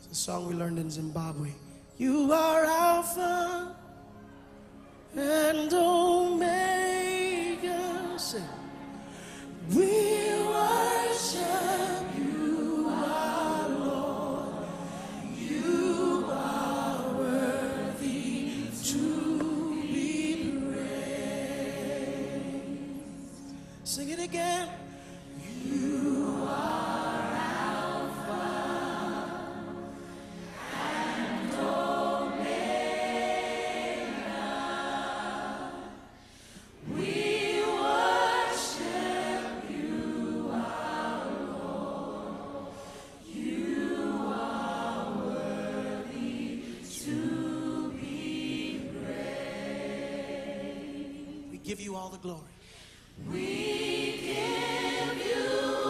It's a song we learned in Zimbabwe. You are Alpha and Omega. Sing. We worship you, our Lord. You are worthy to be praised. Sing it again. You are Alpha and Omega. We worship you, our Lord. You are worthy to be praised. We give you all the glory. We give you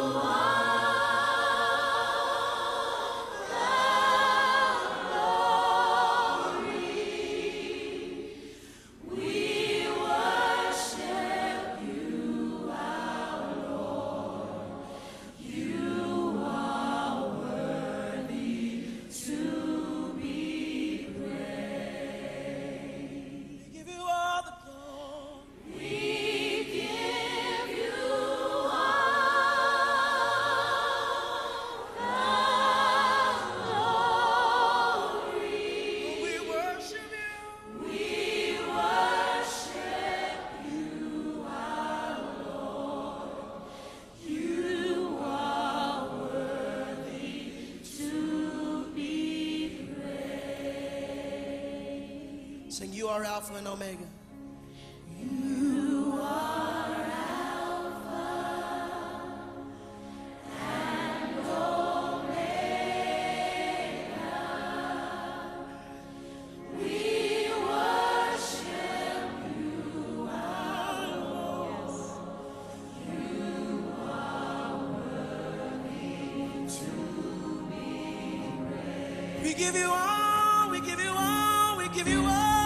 sing, you are Alpha and Omega. You are Alpha and Omega. We worship you, our Lord. You are worthy to be praised. We give you all, we give you all, we give you all.